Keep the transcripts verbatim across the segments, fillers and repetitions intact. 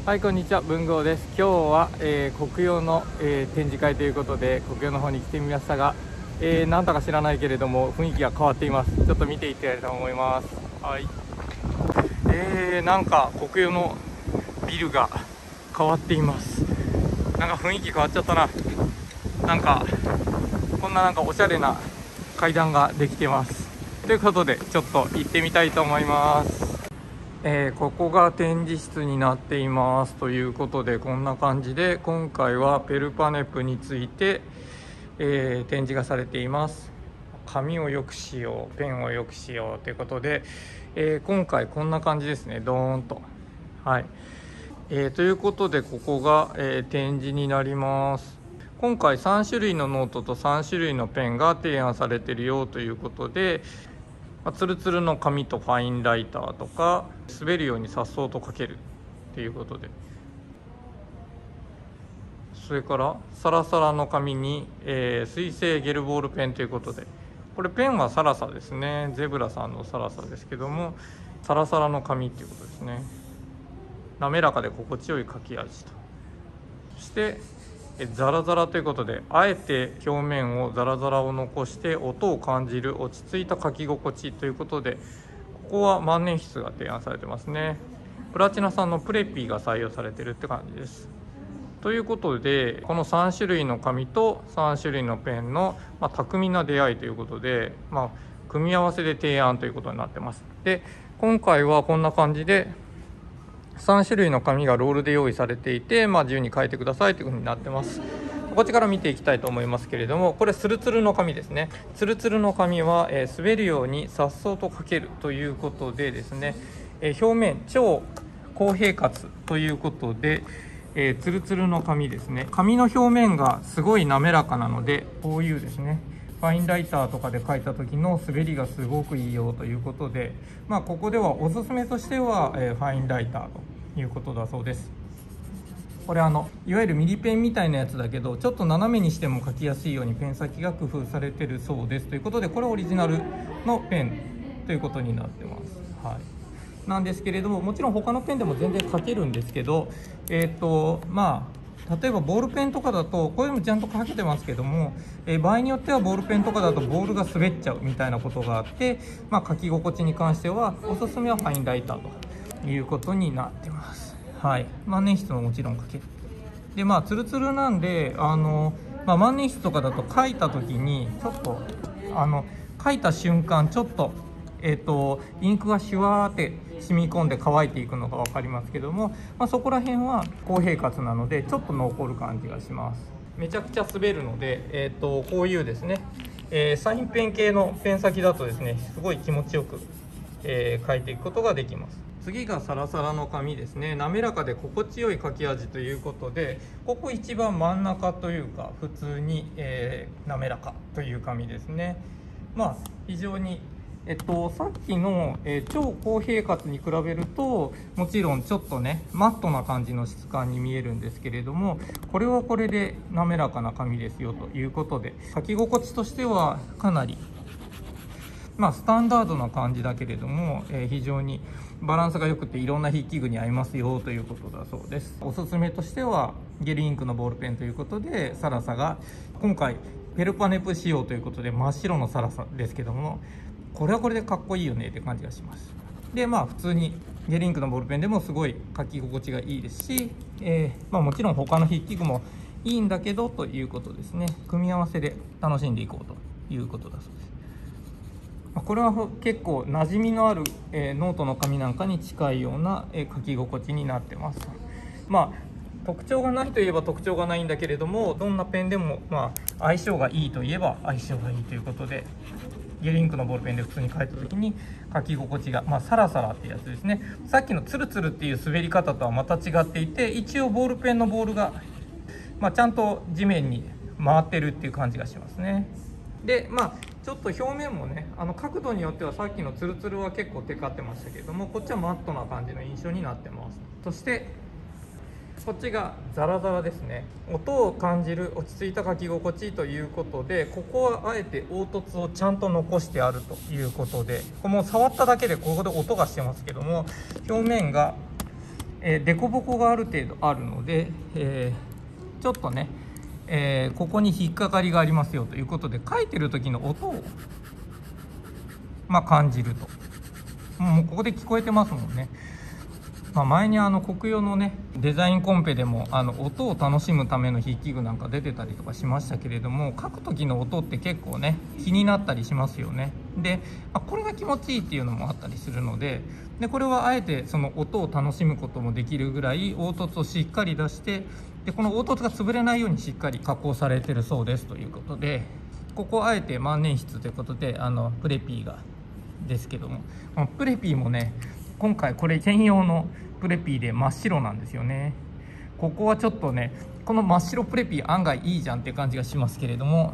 はい、こんにちは、文豪です。今日は、えー、国用の、えー、展示会ということで国用の方に来てみましたが、えー、なんだか知らないけれども雰囲気が変わっています。ちょっと見ていきたいと思います。はい、えー、なんか国用のビルが変わっています。なんか雰囲気変わっちゃったな。なんかこんななんかおしゃれな階段ができてます。ということでちょっと行ってみたいと思います。えー、ここが展示室になっていますということで、こんな感じで今回はペルパネプについて、えー、展示がされています。紙をよくしよう、ペンをよくしようということで、えー、今回こんな感じですね。ドーンと、はい、えー、ということでここが、えー、展示になります。今回さん種類のノートとさん種類のペンが提案されているよということで、ツルツルの紙とファインライターとか、滑るように颯爽と書けるということで、それからサラサラの紙に、えー、水性ゲルボールペンということで、これペンはサラサですね。ゼブラさんのサラサですけども、サラサラの紙ということですね。滑らかで心地よい書き味と。そしてザラザラということで、あえて表面をザラザラを残して音を感じる落ち着いた書き心地ということで、ここは万年筆が提案されてますね。プラチナさんのプレピーが採用されてるって感じです。ということで、このさん種類の紙とさん種類のペンの、まあ、巧みな出会いということで、まあ、組み合わせで提案ということになってます。で、今回はこんな感じでさん種類の紙がロールで用意されていて、まあ、自由に書いてくださいというふうになってます。こっちから見ていきたいと思いますけれども、これツルツルの紙ですね。ツルツルの紙は、えー、滑るように颯爽と書けるということでですね、えー、表面超高平滑ということで、えー、ツルツルの紙ですね。紙の表面がすごい滑らかなので、こういうですね、ファインライターとかで書いた時の滑りがすごくいいよということで、まあ、ここではおすすめとしては、えー、ファインライターということだそうです。これあのいわゆるミリペンみたいなやつだけど、ちょっと斜めにしても書きやすいようにペン先が工夫されてるそうですということで、これはオリジナルのペンということになってます。はい、なんですけれども、もちろん他のペンでも全然書けるんですけど、えっとまあ例えばボールペンとかだとこういうのちゃんと書けてますけども、えー、場合によってはボールペンとかだとボールが滑っちゃうみたいなことがあって、まあ、書き心地に関してはおすすめはファインライターということになってます。はい、万年筆ももちろん書ける。でまあツルツルなんで、あの、まあ、万年筆とかだと書いた時にちょっとあの書いた瞬間ちょっとえーと、インクがシュワーって染み込んで乾いていくのが分かりますけども、まあ、そこら辺は高平滑なのでちょっと残る感じがします。めちゃくちゃ滑るので、えーと、こういうですね、えー、サインペン系のペン先だとですね、すごい気持ちよく、えー、書いていくことができます。次がサラサラの紙ですね。滑らかで心地よい書き味ということで、ここ一番真ん中というか普通に、えー、滑らかという紙ですね。まあ非常にえっと、さっきの、えー、超高平滑に比べるともちろんちょっとねマットな感じの質感に見えるんですけれども、これはこれで滑らかな紙ですよということで、書き心地としてはかなりまあスタンダードな感じだけれども、えー、非常にバランスが良くていろんな筆記具に合いますよということだそうです。おすすめとしてはゲルインクのボールペンということで、サラサが今回ペルパネプ仕様ということで真っ白のサラサですけども、これはこれでかっこいいよねって感じがします。でまあ普通にゲルインクのボールペンでもすごい書き心地がいいですし、えーまあ、もちろん他の筆記具もいいんだけどということですね。組み合わせで楽しんでいこうということだそうです。これは結構馴染みのある、えー、ノートの紙なんかに近いような、えー、書き心地になってます。まあ特徴がないといえば特徴がないんだけれども、どんなペンでも、まあ、相性がいいといえば相性がいいということで、ゲルインクのボールペンで普通に書いた時に書き心地が、まあ、サラサラっていうやつですね。さっきのツルツルっていう滑り方とはまた違っていて、一応ボールペンのボールが、まあ、ちゃんと地面に回ってるっていう感じがしますね。でまあちょっと表面もね、あの角度によってはさっきのツルツルは結構テカってましたけども、こっちはマットな感じの印象になってます。そしてこっちがザラザラですね。音を感じる落ち着いた書き心地ということで、ここはあえて凹凸をちゃんと残してあるということで、これもう触っただけでここで音がしてますけども、表面がえー、凸凹がある程度あるので、えー、ちょっとね、えー、ここに引っかかりがありますよということで、書いてる時の音を、まあ、感じると。もうここで聞こえてますもんね。まあ、前にあの国用のねデザインコンペでもあの音を楽しむための筆記具なんか出てたりとかしましたけれども、書く時の音って結構ね気になったりしますよね。で、まあ、これが気持ちいいっていうのもあったりするので、でこれはあえてその音を楽しむこともできるぐらい凹凸をしっかり出して、でこの凹凸が潰れないようにしっかり加工されてるそうですということで、ここあえて万年筆ということであのプレピーがですけども、このプレピーもね今回これ専用のプレピーで真っ白なんですよね。ここはちょっとねこの真っ白プレピー案外いいじゃんっていう感じがしますけれども、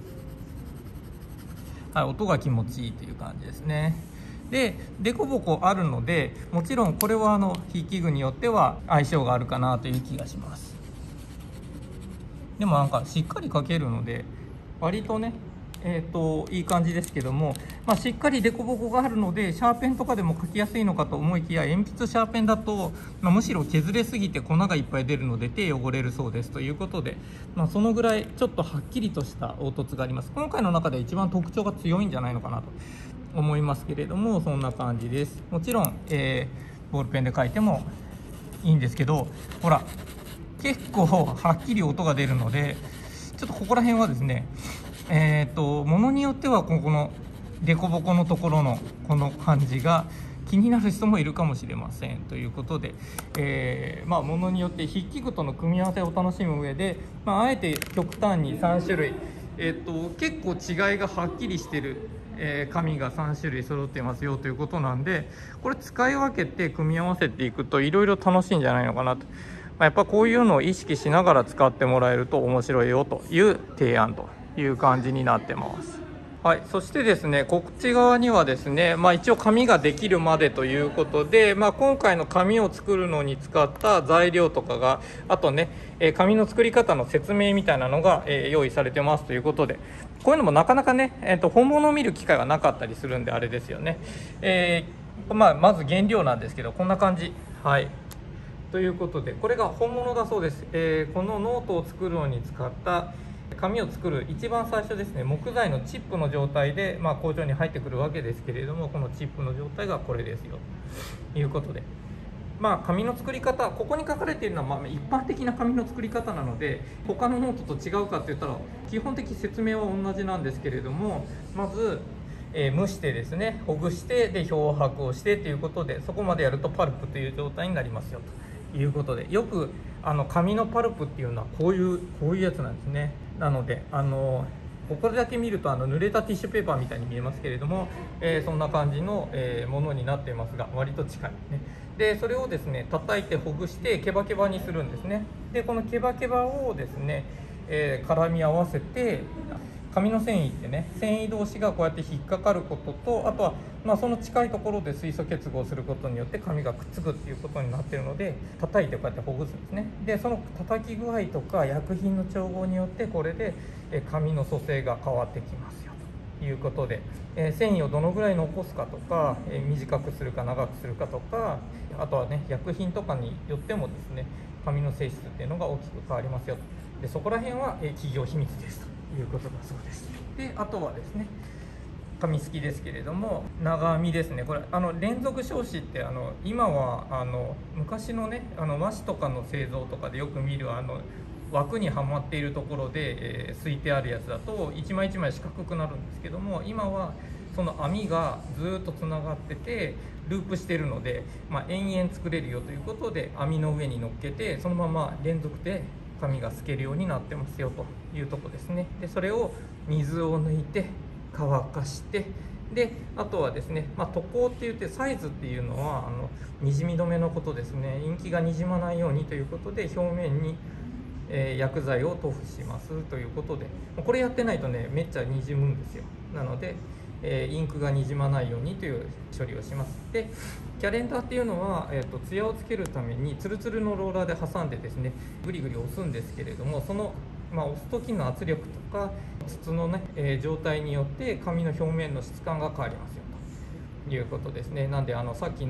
はい、音が気持ちいいという感じですね。で凸凹あるので、もちろんこれはあの筆記具によっては相性があるかなという気がします。でもなんかしっかり書けるので割とねえー、といい感じですけども、まあ、しっかり凸凹があるのでシャーペンとかでも書きやすいのかと思いきや、鉛筆シャーペンだと、まあ、むしろ削れすぎて粉がいっぱい出るので手汚れるそうですということで、まあ、そのぐらいちょっとはっきりとした凹凸があります。今回の中で一番特徴が強いんじゃないのかなと思いますけれども、そんな感じです。もちろん、えー、ボールペンで書いてもいいんですけど、ほら結構はっきり音が出るので、ちょっとここら辺はですねえーとものによってはここの凸凹のところのこの感じが気になる人もいるかもしれませんということで、えー、まあものによって筆記具との組み合わせを楽しむ上で、まあ、あえて極端にさん種類、えーと結構違いがはっきりしてる、えー、紙がさん種類揃ってますよということなんで、これ使い分けて組み合わせていくといろいろ楽しいんじゃないのかなと。まあ、やっぱこういうのを意識しながら使ってもらえると面白いよという提案という感じになってます。はい、そしてですね、こっち側にはですね、まあ、一応紙ができるまでということで、まあ、今回の紙を作るのに使った材料とかが、あとね、え紙の作り方の説明みたいなのが、え用意されてますということで、こういうのもなかなかね、えーと、本物を見る機会がなかったりするんであれですよね。えーまあ、まず原料なんですけど、こんな感じ。はい。ということで、これが本物だそうです。えー、このノートを作るのに使った紙を作る一番最初ですね、木材のチップの状態で、まあ、工場に入ってくるわけですけれども、このチップの状態がこれですよということで、まあ、紙の作り方、ここに書かれているのはまあ一般的な紙の作り方なので、他のノートと違うかって言ったら基本的説明は同じなんですけれども、まず、えー、蒸してですね、ほぐしてで漂白をしてということで、そこまでやるとパルプという状態になりますよということで、よくあの紙のパルプっていうのはこういうこういうやつなんですね。なのであのここだけ見るとあの濡れたティッシュペーパーみたいに見えますけれども、えー、そんな感じの、えー、ものになっていますが、割と近いね。でそれをですね叩いてほぐしてケバケバにするんですね。でこのケバケバをですね、えー、絡み合わせて、紙の繊維ってね、繊維同士がこうやって引っかかることと、あとはまあその近いところで水素結合することによって紙がくっつくっていうことになっているので、叩いてこうやってほぐすんですね。でその叩き具合とか薬品の調合によってこれで紙の組成が変わってきますよということで、えー、繊維をどのぐらい残すかとか、えー、短くするか長くするかとか、あとはね薬品とかによってもですね紙の性質っていうのが大きく変わりますよと。でそこら辺は、えー、企業秘密ですということだそうです。であとはですね紙すきですけれども、長編みですね。これあの連続消紙ってあの今はあの昔のねあの和紙とかの製造とかでよく見るあの枠にはまっているところで、えー、すいてあるやつだと一枚一枚四角くなるんですけども、今はその網がずっとつながっててループしてるので、まあ、延々作れるよということで網の上に乗っけてそのまま連続で紙が透けるようになってますよというとこですね。でそれを水を抜いて乾かして、であとはですね、まあ、塗工って言ってサイズっていうのはあのにじみ止めのことですね。インキがにじまないようにということで表面に、えー、薬剤を塗布しますということで、これやってないとねめっちゃにじむんですよ。なので、えー、インクがにじまないようにという処理をします。でキャレンダーっていうのは、えーと、ツヤをつけるためにツルツルのローラーで挟んでですねグリグリ押すんですけれども、その、まあ、押す時の圧力とか筒のね、えー、状態によって紙の表面の質感が変わりますよということですね。なんであのさっきの、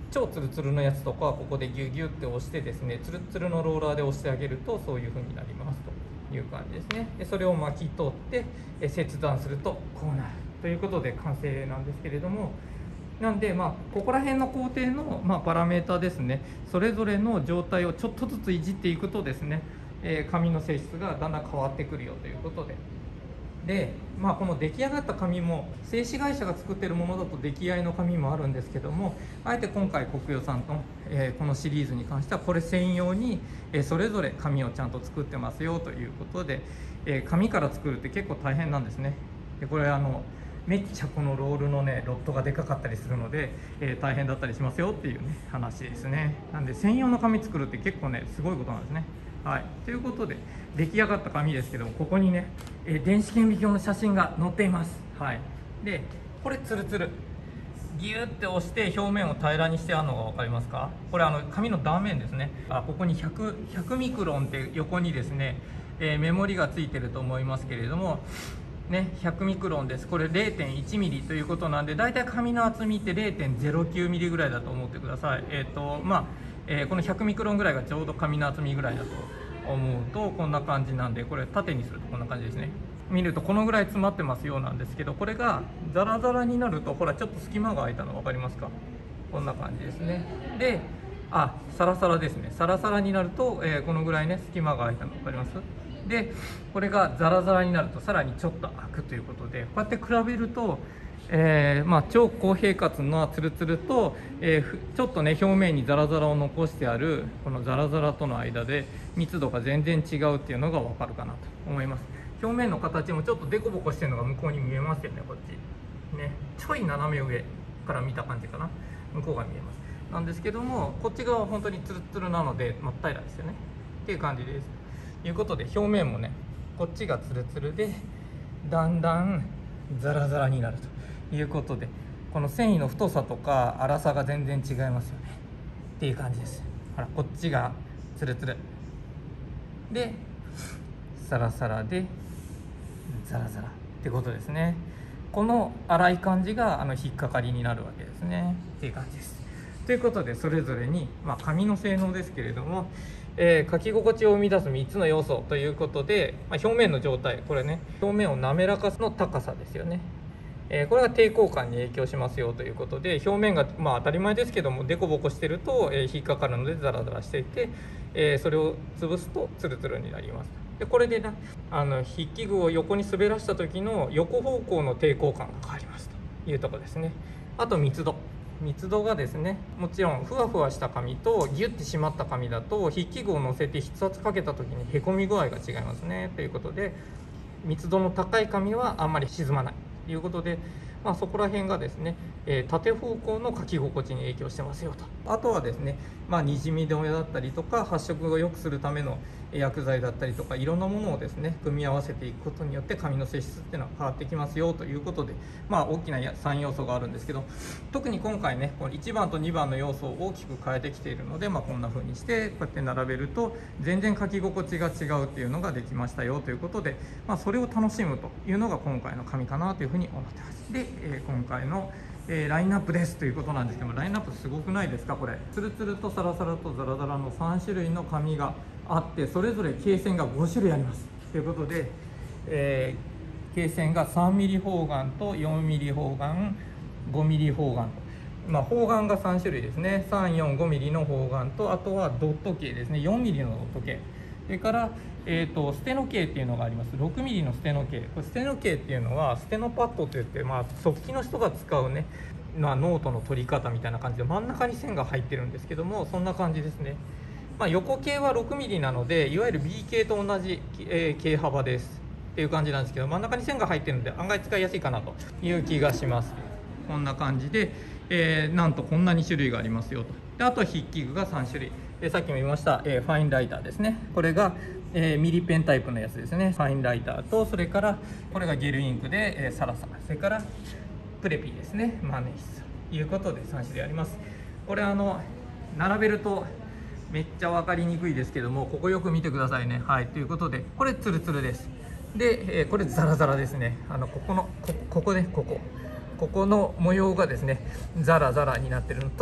超ツルツルのやつとかはここでギュギュって押してですね、ツルツルのローラーで押してあげるとそういう風になりますという感じですね。でそれを巻き取ってえ切断するとこうなるということで完成なんですけれども、なんでまあここら辺の工程のまあパラメータですね、それぞれの状態をちょっとずついじっていくとですね、えー、紙の性質がだんだん変わってくるよということで。で、まあ、この出来上がった紙も製紙会社が作っているものだと出来合いの紙もあるんですけども、あえて今回コクヨさんと、えー、このシリーズに関してはこれ専用に、えー、それぞれ紙をちゃんと作ってますよということで、えー、紙から作るって結構大変なんですね。でこれあのめっちゃこのロールのねロットがでかかったりするので、えー、大変だったりしますよっていうね話ですね。なんで専用の紙作るって結構ねすごいことなんですね。はい、ということで出来上がった紙ですけども、ここにね、えー、電子顕微鏡の写真が載っています。はい、でこれツルツルギューって押して表面を平らにしてあるのが分かりますか？これあの紙の断面ですね。あここにひゃく、ひゃくミクロンって横にですね、えー、メモリがついてると思いますけれどもね、ひゃくミクロンです。これ れいてんいちミリということなんで、だいたい紙の厚みって れいてんゼロきゅうミリぐらいだと思ってください。えっ、ー、とまあ、えー、このひゃくミクロンぐらいがちょうど紙の厚みぐらいだと思うとこんな感じなんで、これ縦にするとこんな感じですね。見るとこのぐらい詰まってますようなんですけど、これがザラザラになるとほらちょっと隙間が空いたの分かりますか？こんな感じですね。であサラサラですね。サラサラになると、えー、このぐらいね隙間が空いたの分かります？でこれがザラザラになるとさらにちょっと開くということで、こうやって比べると、えーまあ、超高平滑のツルツルと、えー、ちょっとね表面にザラザラを残してあるこのザラザラとの間で密度が全然違うっていうのが分かるかなと思います。表面の形もちょっとデコボコしてるのが向こうに見えますよね。こっちねちょい斜め上から見た感じかな、向こうが見えます。なんですけども、こっち側は本当にツルツルなので真っ平らですよねっていう感じです。ということで表面もねこっちがツルツルでだんだんザラザラになるということで、この繊維の太さとか粗さが全然違いますよねっていう感じです。ほらこっちがツルツルでサラサラでザラザラってことですね。この粗い感じがあの引っかかりになるわけですねっていう感じです。ということでそれぞれに、まあ、紙の性能ですけれども、えー、書き心地を生み出すみっつの要素ということで、まあ、表面の状態、これね表面を滑らかさの高さですよね。えー、これが抵抗感に影響しますよということで、表面がまあ当たり前ですけどもデコボコしてると、えー、引っかかるのでザラザラしていて、えー、それを潰すとツルツルになります。でこれでねあの筆記具を横に滑らした時の横方向の抵抗感が変わりますというところですね。あと密度密度がですね、もちろんふわふわした紙とギュッて締まった紙だと筆記具を乗せて筆圧かけた時にへこみ具合が違いますねということで、密度の高い紙はあんまり沈まないということで、まあ、そこら辺がですね、えー、縦方向の書き心地に影響してますよと。あとはですね、まあ、にじみ止めだったりとか発色を良くするための薬剤だったりとかいろんなものをですね組み合わせていくことによって紙の性質っていうのは変わってきますよということで、まあ、大きなさん要素があるんですけど、特に今回ねこのいちばんとにばんの要素を大きく変えてきているので、まあ、こんな風にしてこうやって並べると全然書き心地が違うっていうのができましたよということで、まあ、それを楽しむというのが今回の紙かなというふうに思ってます。で、えー、今回のえー、ラインナップですということなんですけども、ラインナップすごくないですか？これツルツルとサラサラとザラザラのさん種類の紙があって、それぞれ径線がご種類ありますということで、えー、径線がさんミリ方眼とよんミリ方眼、ごミリ方眼と、まあ、方眼がさん種類ですね。さん、よん、ごミリの方眼と、あとはドット径ですね、よんミリのドット径、それからえーと、ステノ径っていうのがあります。ろくミリのステノ径。これステノ径っていうのはステノパッドといって、まあ、速記の人が使うね、まあ、ノートの取り方みたいな感じで真ん中に線が入ってるんですけども、そんな感じですね。まあ、横径はろくミリなのでいわゆる ビー 径と同じ、えー、径幅ですっていう感じなんですけど、真ん中に線が入ってるので案外使いやすいかなという気がします。こんな感じで、えー、なんとこんなに種類がありますよと。であと筆記具がさん種類、でさっきも言いました、えー、ファインライターですね。これがえー、ミリペンタイプのやつですね。ファインライターと、それからこれがゲルインクで、えー、サラサラ、それからプレピーですね、マネースということでさん種類あります。これあの並べるとめっちゃ分かりにくいですけども、ここよく見てくださいね。はい、ということでこれツルツルです。で、えー、これザラザラですね。あのここのこここねここここの模様がですねザラザラになってるのと、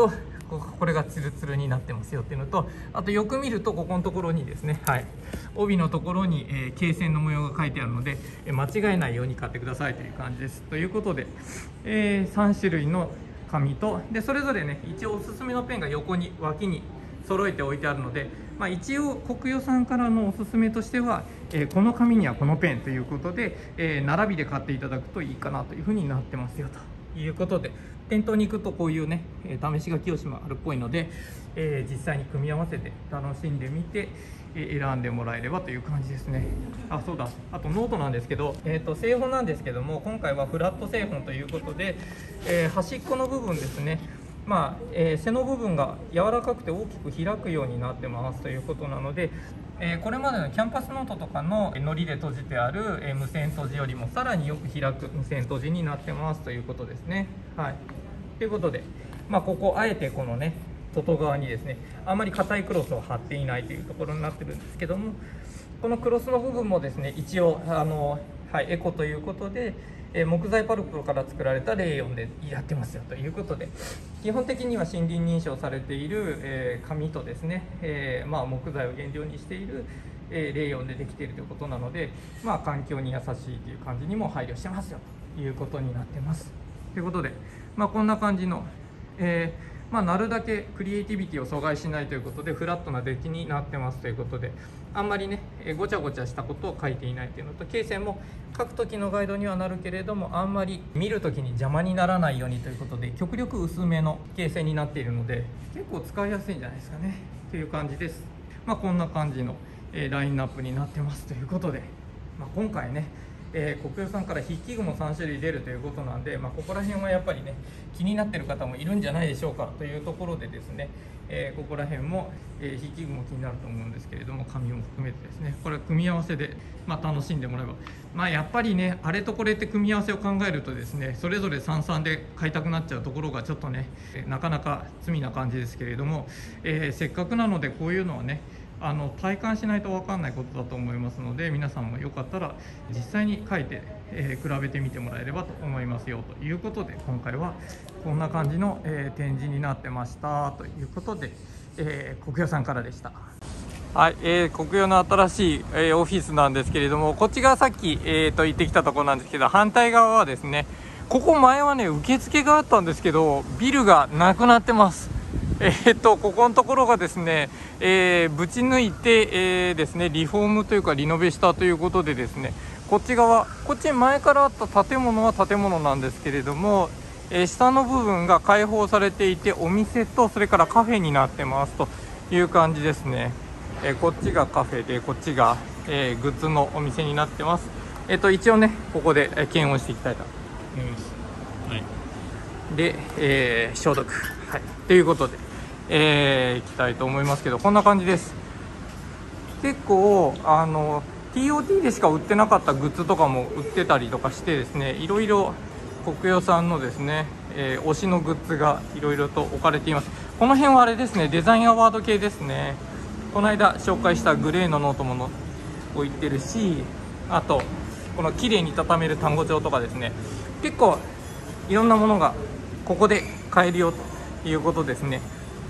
ここれがツルツルになってますよっていうのと、あとよく見るとここのところにですね、はい、帯のところに、えー、罫線の模様が書いてあるので、えー、間違えないように買ってくださいという感じです。ということで、えー、さん種類の紙と、でそれぞれね一応おすすめのペンが横に脇に揃えて置いてあるので、まあ、一応コクヨさんからのおすすめとしては、えー、この紙にはこのペンということで、えー、並びで買っていただくといいかなというふうになってますよということで、店頭に行くとこういうね試し書き用紙もあるっぽいので、えー、実際に組み合わせて楽しんでみて、えー、選んでもらえればという感じですね。あ、そうだ、あとノートなんですけど、えー、と製本なんですけども、今回はフラット製本ということで、えー、端っこの部分ですね、まあえー、背の部分が柔らかくて大きく開くようになってますということなので、えー、これまでのキャンパスノートとかの糊で閉じてある、えー、無線閉じよりもさらによく開く無線閉じになってますということですね。はい、ということで、まあ、ここあえてこのね外側にですねあまり硬いクロスを貼っていないというところになってるんですけども、このクロスの部分もですね一応あの、はい、エコということで、えー、木材パルプから作られたレーヨンでやってますよということで、基本的には森林認証されている、えー、紙とですね、えーまあ、木材を原料にしている、えー、レーヨンでできているということなので、まあ、環境に優しいという感じにも配慮してますよということになってます。ということで、まあ、こんな感じの、えーまあ、なるだけクリエイティビティを阻害しないということでフラットな出来になってますということで、あんまりねごちゃごちゃしたことを書いていないというのと、罫線も書く時のガイドにはなるけれどもあんまり見る時に邪魔にならないようにということで、極力薄めの罫線になっているので結構使いやすいんじゃないですかねという感じです。まあ、こんな感じの、えー、ラインナップになってますということで、まあ、今回ねえー、コクヨさんから筆記具もさん種類出るということなんで、まあ、ここら辺はやっぱりね気になってる方もいるんじゃないでしょうかというところでですね、えー、ここら辺も、えー、筆記具も気になると思うんですけれども、紙も含めてですねこれ組み合わせで、まあ、楽しんでもらえば、まあ、やっぱりねあれとこれって組み合わせを考えるとですねそれぞれ三々で買いたくなっちゃうところがちょっとねなかなか罪な感じですけれども、えー、せっかくなのでこういうのはねあの体感しないと分かんないことだと思いますので、皆さんもよかったら実際に書いて、えー、比べてみてもらえればと思いますよということで、今回はこんな感じの、えー、展示になってましたということで、えー、コクヨさんからでした。はい、えー、コクヨの新しい、えー、オフィスなんですけれども、こっちがさっき、えー、と行ってきたところなんですけど、反対側はですね、ここ前はね受付があったんですけどビルがなくなってます。えー、っとここのところがですね、えー、ぶち抜いて、えー、ですねリフォームというかリノベしたということでですね、こっち側こっち前からあった建物は建物なんですけれども、えー、下の部分が開放されていてお店とそれからカフェになってますという感じですね。えー、こっちがカフェでこっちが、えー、グッズのお店になってます。えー、っと一応ねここで検温していきたいと思います。はい、で、えー、消毒、はい、ということでえー、いきたいと思いますけど、こんな感じです。結構あの ティーオーティー でしか売ってなかったグッズとかも売ってたりとかしてですね、いろいろコクヨさんのですね、えー、推しのグッズがいろいろと置かれています。この辺はあれですね、デザインアワード系ですね。この間紹介したグレーのノートもの置いてるし、あとこの綺麗に畳める単語帳とかですね、結構いろんなものがここで買えるよということですね。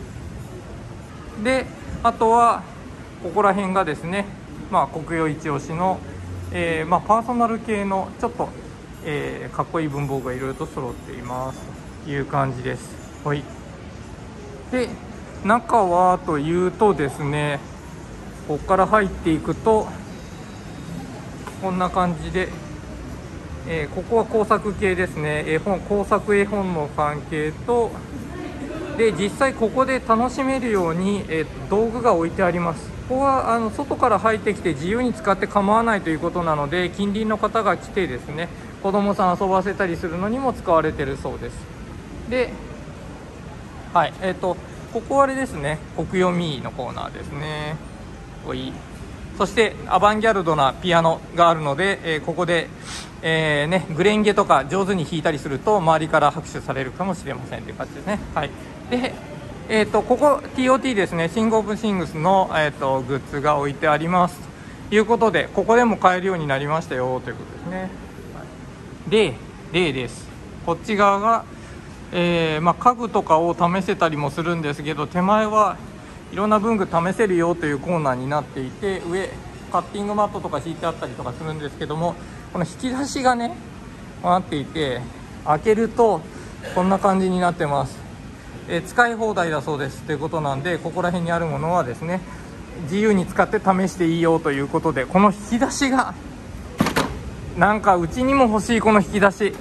であとはここら辺がですね、まあ、コクヨ一押しの、えーまあ、パーソナル系のちょっと、えー、かっこいい文房具がいろいろと揃っていますという感じです。はい、で中はというとですね、ここから入っていくとこんな感じで、えー、ここは工作系ですね。絵本工作絵本の関係とで実際ここで楽しめるように、えー、道具が置いてあります。ここはあの外から入ってきて自由に使って構わないということなので、近隣の方が来てですね子供さん遊ばせたりするのにも使われているそうです。で、はい、えっ、ー、とここはあれですね、コクヨミーのコーナーですね。おい、そしてアバンギャルドなピアノがあるので、えー、ここで、えーね、グレンゲとか上手に弾いたりすると周りから拍手されるかもしれませんという感じですね。はい、で、えー、とここ ティーオーティー ですね、シング・オブ・シングスの、えー、とグッズが置いてありますということで、ここでも買えるようになりましたよということですね。はい、で例です。こっち側が、 えーまあ、家具とかを試せたりもするんですけど、手前はいろんな文具試せるよというコーナーになっていて、上カッティングマットとか敷いてあったりとかするんですけども、この引き出しがねなっていて、開けるとこんな感じになってます。えー、使い放題だそうですということなんで、ここら辺にあるものはですね自由に使って試していいよということで、この引き出しがなんかうちにも欲しい。この引き出し、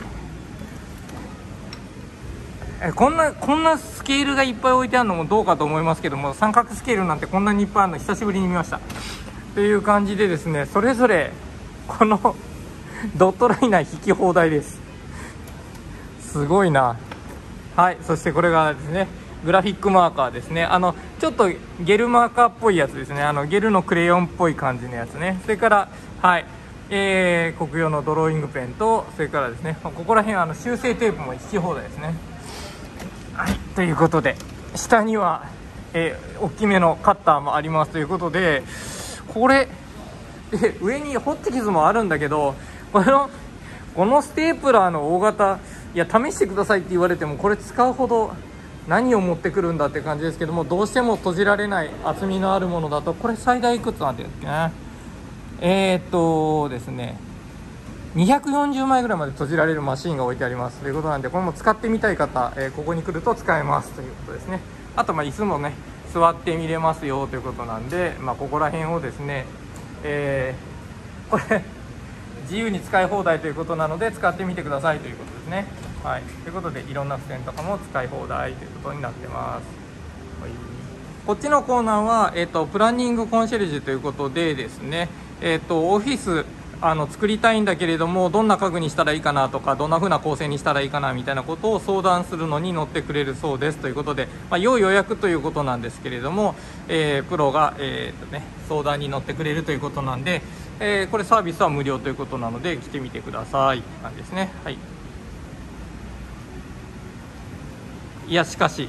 えこんなこんなスケールがいっぱい置いてあるのもどうかと思いますけども、三角スケールなんてこんなにいっぱいあるの久しぶりに見ましたという感じでですね、それぞれこのドットライナー引き放題です。すごいな。はい、そしてこれがですねグラフィックマーカーですね。あのちょっとゲルマーカーっぽいやつですね。あのゲルのクレヨンっぽい感じのやつね。それからはい、えー、国用のドローイングペンと、それからですねここら辺あの修正テープも引き放題ですね。はい、ということで下には、えー、大きめのカッターもありますということで、これで上にホッチキスもあるんだけど、このこのステープラーの大型、いや試してくださいって言われてもこれ使うほど何を持ってくるんだって感じですけども、どうしても閉じられない厚みのあるものだと、これ最大いくつなんていうんですかね、えー、っとですねにひゃくよんじゅうまいぐらいまで閉じられるマシンが置いてありますということなんで、これも使ってみたい方、えー、ここに来ると使えますということですね。あとまあ椅子もね座って見れますよということなんで、まあ、ここら辺をですね、えー、これ自由に使い放題ということなので使ってみてくださいということですね。はい、ということでいろんな付箋とかも使い放題ということになってます。はい、こっちのコーナーは、えーと、プランニングコンシェルジュということでですね、えーと、オフィスあの作りたいんだけれどもどんな家具にしたらいいかなとか、どんな風な構成にしたらいいかなみたいなことを相談するのに乗ってくれるそうですということで、まあ、要予約ということなんですけれども、えー、プロが、えーとね、相談に乗ってくれるということなんで、えー、これサービスは無料ということなので来てみてくださいって感じですね。はい、いやしかし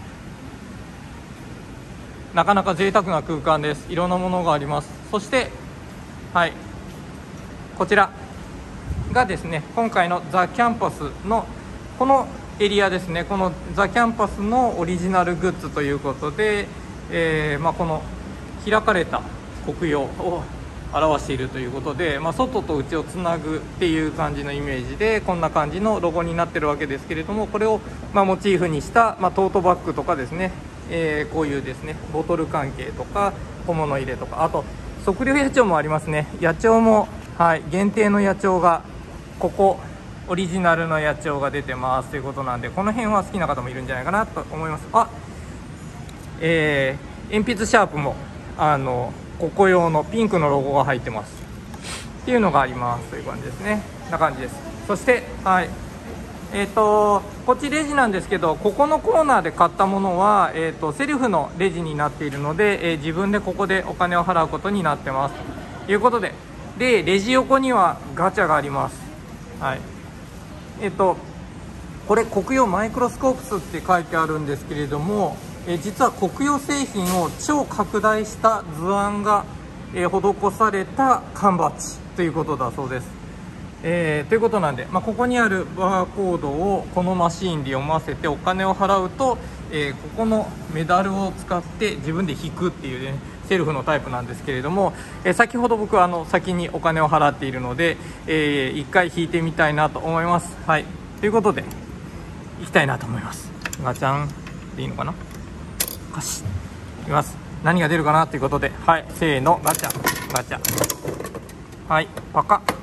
なかなか贅沢な空間です。いろんなものがあります。そしてはいこちらがですね今回のザ・キャンパスのこのエリアですね。このザ・キャンパスのオリジナルグッズということで、えーまあ、この開かれた国用を表しているということで、まあ、外と内をつなぐっていう感じのイメージでこんな感じのロゴになってるわけですけれども、これをまあモチーフにした、まあ、トートバッグとかですね、えー、こういうですねボトル関係とか小物入れとか、あと測量野鳥もありますね。野鳥も、はい、限定の野鳥がここオリジナルの野鳥が出てますということなんで、この辺は好きな方もいるんじゃないかなと思います。あ、えー、鉛筆シャープもあのここ用のピンクのロゴが入ってますっていうのがありますという感じですね。な感じです。そしてはいえーとこっちレジなんですけど、ここのコーナーで買ったものは、えーとセルフのレジになっているので、えー、自分でここでお金を払うことになってますということで、でレジ横にはガチャがあります。はいえーとこれ国用マイクロスコープスって書いてあるんですけれども、えー、実は国用製品を超拡大した図案が、えー、施された缶バッジということだそうです。えー、ということなんで、まあ、ここにあるバーコードをこのマシーンで読ませてお金を払うと、えー、ここのメダルを使って自分で引くっていう、ね、セルフのタイプなんですけれども、えー、先ほど僕はあの先にお金を払っているので、えー、いっかい引いてみたいなと思います。はい、ということでいきたいなと思います。ガチャンでいいのかな。よしいきます。何が出るかなということで、はいせーのガチャガチャ、はいパカッ、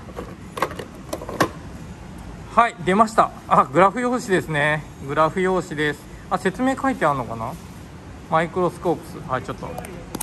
はい出ました。あグラフ用紙ですね。グラフ用紙です。あ説明書いてあるのかな。マイクロスコープス、はいちょっと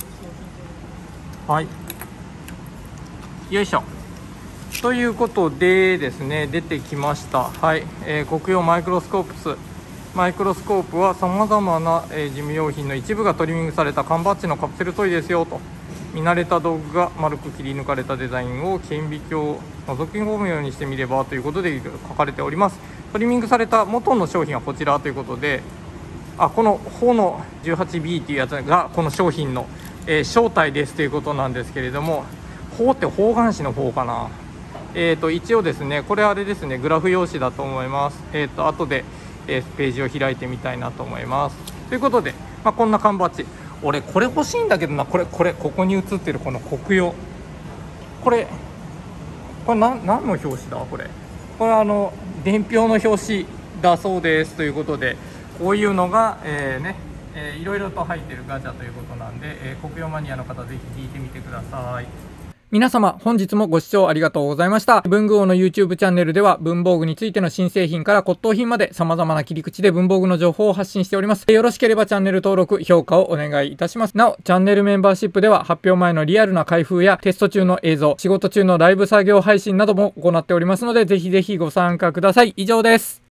はいよいしょということでですね出てきました。はい、えー、国用マイクロスコープス。マイクロスコープはさまざまな、えー、事務用品の一部がトリミングされた缶バッジのカプセルトイですよと。見慣れた道具が丸く切り抜かれたデザインを顕微鏡を覗き込むようにしてみればということで書かれております。トリミングされた元の商品はこちらということで、あこのホの じゅうはちビー というやつがこの商品の、えー、正体ですということなんですけれども、ホって方眼紙の方かな。えーと一応ですねこれあれですねグラフ用紙だと思います。えーと後で、 えー、ページを開いてみたいなと思います。ということで、まあ、こんな缶バッジ、俺これ欲しいんだけどな。これこれここに写ってるこの黒曜、これこれ何何の表紙だ。これこれあの伝票の表紙だそうです。ということで、こういうのが、えー、ね、えー、いろいろと入ってるガチャということなんで、えー、黒曜マニアの方ぜひ引いてみてください。皆様本日もご視聴ありがとうございました。文具王の YouTube チャンネルでは文房具についての新製品から骨董品まで様々な切り口で文房具の情報を発信しております。よろしければチャンネル登録、評価をお願いいたします。なお、チャンネルメンバーシップでは発表前のリアルな開封やテスト中の映像、仕事中のライブ作業配信なども行っておりますので、ぜひぜひご参加ください。以上です。